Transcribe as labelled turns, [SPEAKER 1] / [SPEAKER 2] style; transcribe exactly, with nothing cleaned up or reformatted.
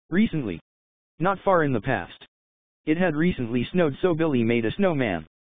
[SPEAKER 1] Recently. Not far in the past. It had recently snowed, so Billy made a snowman.